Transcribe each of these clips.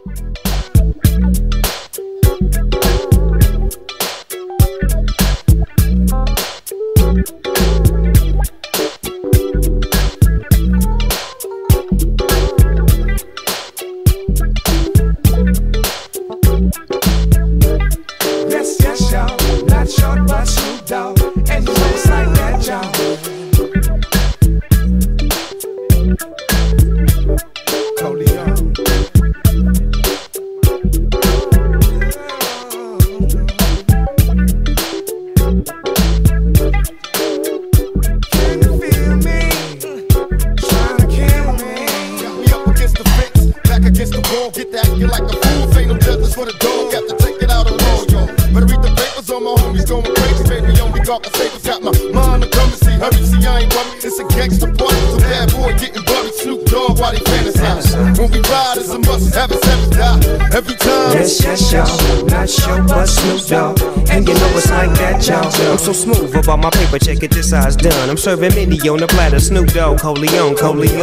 I'm so smooth about my paper, check it, this size done. I'm serving mini on a platter, Snoop Dogg, Coleon.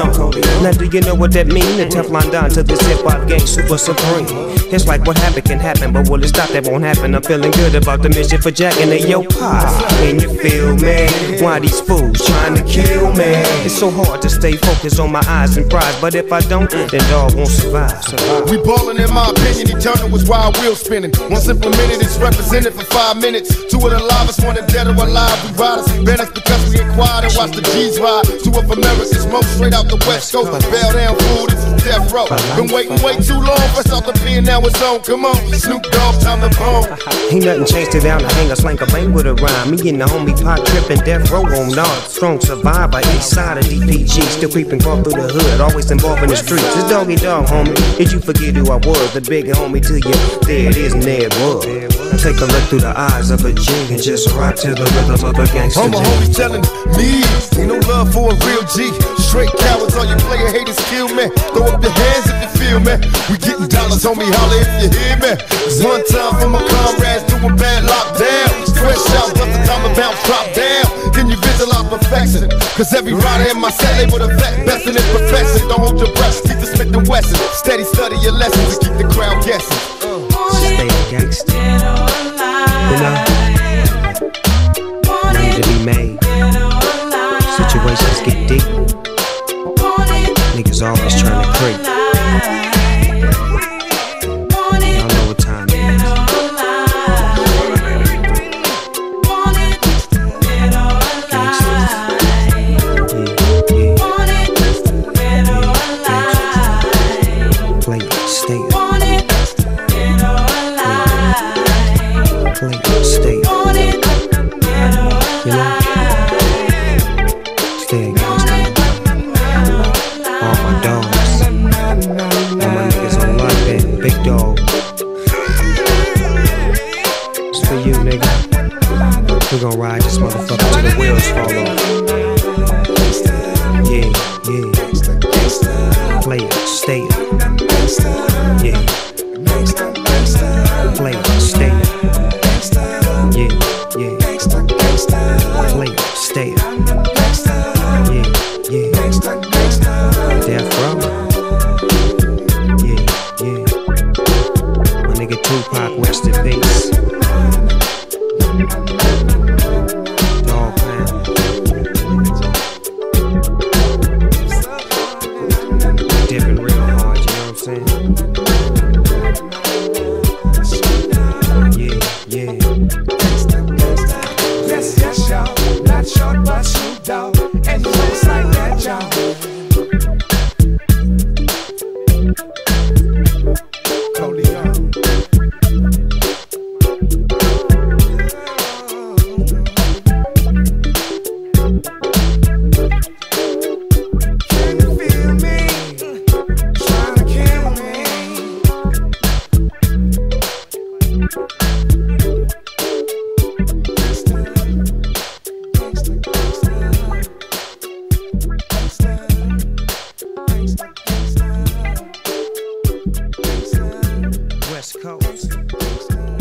Now do you know what that mean? The Teflon Don to this hip-hop gang, super supreme. It's like what happened can happen, but will it stop? That won't happen. I'm feeling good about the mission for Jack and the yo pie. Can you feel me? Why these fools trying to kill me? It's so hard to stay focused on my eyes and prize, but if I don't, then dog won't survive. We ballin' in my opinion, eternal was wild wheel spinning. Once implemented, it's represented for 5 minutes. Two of the livest, one dead or alive. We riders, banners because we ain't quiet and watch the G's ride. Two of America's most straight out the West Coast. Bail down fool, this is death row. Been waiting way too long, fresh out the pen, now it's on. Come on, Snoop Dogg, time to bone. Ain't nothing changed to down to hang a slank a bang with a rhyme. Me and the homie Pot trippin', death row on Nard. Strong survivor, east side of DPG. Still creeping, crawl through the hood, always involved in the streets. It's Doggy Dog, homie. Did you forget who I was? The big homie to you. There it is, and there it was. Take a look through the eyes of a G and just rock to the rhythm of a gangster. All my homies telling me, ain't no love for a real G. Straight cowards, all you player haters kill me. Throw up your hands if you feel me. We getting dollars, homie, holla if you hear me. It's one time for my comrades doing bad lockdown. Fresh out, but the time to bounce, drop down. Can you visualize perfection? Cause every rider in my set able to vet, best in his profession. Don't hold your breath, keep the Smith & Wesson. Steady study your lessons and keep the crowd guessing. Stay a gangster. You know, money to be made. Situations get deep. Niggas always trying to creep. Y'all know what time it is. Play it, stay it. Play it, stay it. You know? Stay it, all my dogs, all my niggas on lockdown, big dog. It's for you, nigga. We gon' ride this motherfucker till the wheels fall off. Yeah, yeah. Play it, stay it. Yeah. Play it, stay it. Yeah, yeah. Play it, stay it. Yeah, yeah. Death row. Yeah, yeah. My nigga Tupac, rest in peace. Dog pound. Dipping real hard, you know what I'm saying? Yeah, yeah. Yes, yes, y'all. Not short, but Snoop Dogg. And you know it's like that, y'all. West Coast.